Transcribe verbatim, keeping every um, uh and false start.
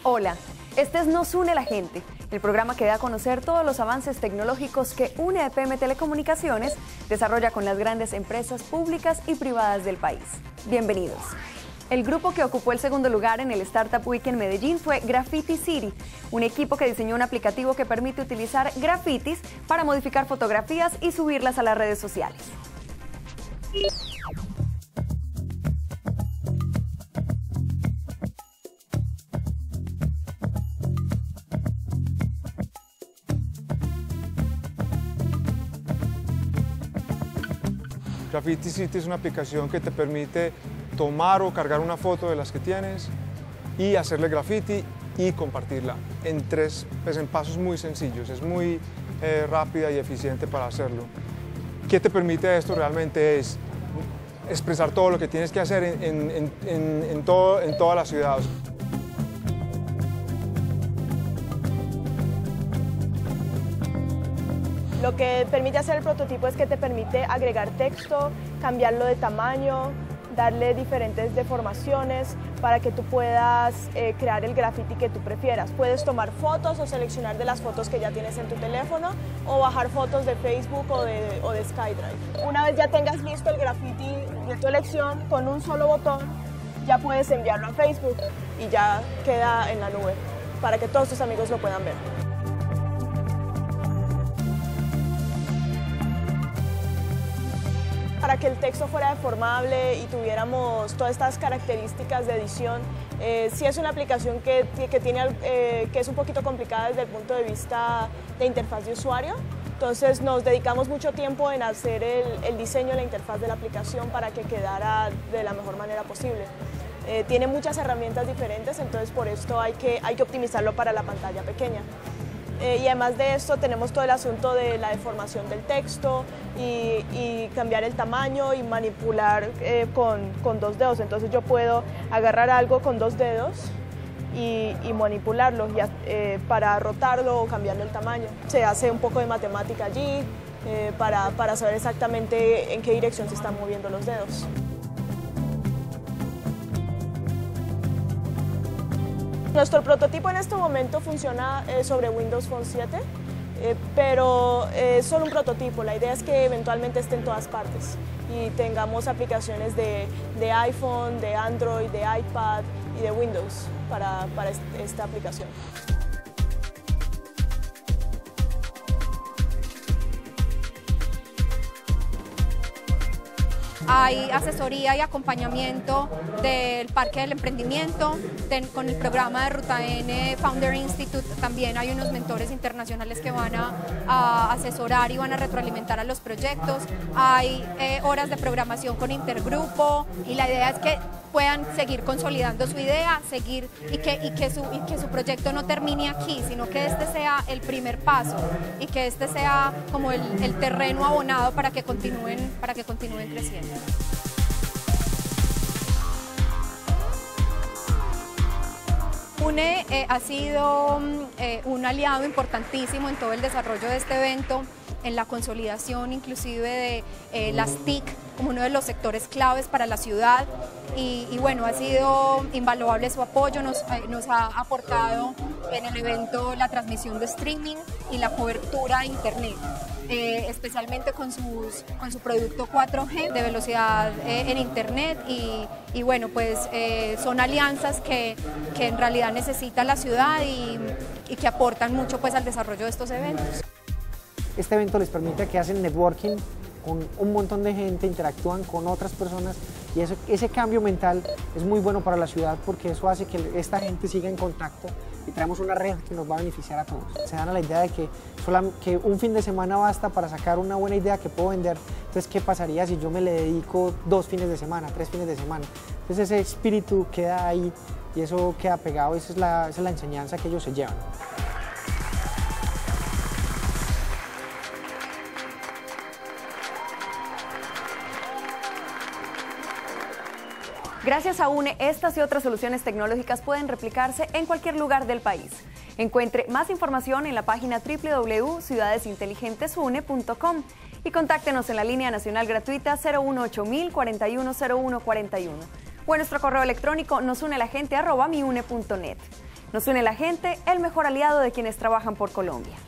Hola, este es Nos Une la Gente, el programa que da a conocer todos los avances tecnológicos que U N E P M Telecomunicaciones desarrolla con las grandes empresas públicas y privadas del país. Bienvenidos. El grupo que ocupó el segundo lugar en el Startup Week en Medellín fue Graffiti City, un equipo que diseñó un aplicativo que permite utilizar grafitis para modificar fotografías y subirlas a las redes sociales. Graffiti City es una aplicación que te permite tomar o cargar una foto de las que tienes y hacerle graffiti y compartirla en tres, pues en pasos muy sencillos. Es muy eh, rápida y eficiente para hacerlo. ¿Qué te permite esto realmente? Es expresar todo lo que tienes que hacer en, en, en, en, todo, en toda la ciudad. Lo que permite hacer el prototipo es que te permite agregar texto, cambiarlo de tamaño, darle diferentes deformaciones para que tú puedas eh, crear el graffiti que tú prefieras. Puedes tomar fotos o seleccionar de las fotos que ya tienes en tu teléfono o bajar fotos de Facebook o de, o de SkyDrive. Una vez ya tengas listo el graffiti de tu elección, con un solo botón ya puedes enviarlo a Facebook y ya queda en la nube para que todos tus amigos lo puedan ver. Para que el texto fuera deformable y tuviéramos todas estas características de edición, eh, sí es una aplicación que, que, tiene, eh, que es un poquito complicada desde el punto de vista de interfaz de usuario. Entonces nos dedicamos mucho tiempo en hacer el, el diseño de la interfaz de la aplicación para que quedara de la mejor manera posible. Eh, tiene muchas herramientas diferentes, entonces por esto hay que, hay que optimizarlo para la pantalla pequeña. Eh, y además de esto tenemos todo el asunto de la deformación del texto y, y cambiar el tamaño y manipular eh, con, con dos dedos. Entonces yo puedo agarrar algo con dos dedos y, y manipularlo ya, eh, para rotarlo o cambiarle el tamaño. Se hace un poco de matemática allí eh, para, para saber exactamente en qué dirección se están moviendo los dedos. Nuestro prototipo en este momento funciona eh, sobre Windows Phone siete, eh, pero es solo un prototipo. La idea es que eventualmente esté en todas partes y tengamos aplicaciones de, de iPhone, de Android, de iPad y de Windows para, para esta aplicación. Hay asesoría y acompañamiento del Parque del Emprendimiento, de, con el programa de Ruta N Founder Institute. También hay unos mentores internacionales que van a, a asesorar y van a retroalimentar a los proyectos. Hay eh, horas de programación con intergrupo y la idea es que puedan seguir consolidando su idea, seguir y que, y que, su, y que su proyecto no termine aquí, sino que este sea el primer paso y que este sea como el, el terreno abonado para que continúen, para que continúen creciendo. U N E eh, ha sido eh, un aliado importantísimo en todo el desarrollo de este evento, en la consolidación inclusive de eh, las T I C como uno de los sectores claves para la ciudad y, y bueno, ha sido invaluable su apoyo, nos, eh, nos ha aportado en el evento la transmisión de streaming y la cobertura de internet, eh, especialmente con, sus, con su producto cuatro G de velocidad eh, en internet y, y bueno, pues eh, son alianzas que, que en realidad necesita la ciudad y, y que aportan mucho pues al desarrollo de estos eventos. Este evento les permite que hacen networking con un montón de gente, interactúan con otras personas y eso, ese cambio mental es muy bueno para la ciudad porque eso hace que esta gente siga en contacto y traemos una red que nos va a beneficiar a todos. Se dan a la idea de que, solo, que un fin de semana basta para sacar una buena idea que puedo vender. Entonces, ¿qué pasaría si yo me le dedico dos fines de semana, tres fines de semana? Entonces ese espíritu queda ahí y eso queda pegado, esa es la, esa es la enseñanza que ellos se llevan. Gracias a U N E, estas y otras soluciones tecnológicas pueden replicarse en cualquier lugar del país. Encuentre más información en la página doble u doble u doble u punto ciudades inteligentes une punto com y contáctenos en la línea nacional gratuita cero uno ocho mil cuarenta y uno cero uno cuarenta y uno o en nuestro correo electrónico nosunelagente arroba miune punto net. Nos une la gente, el mejor aliado de quienes trabajan por Colombia.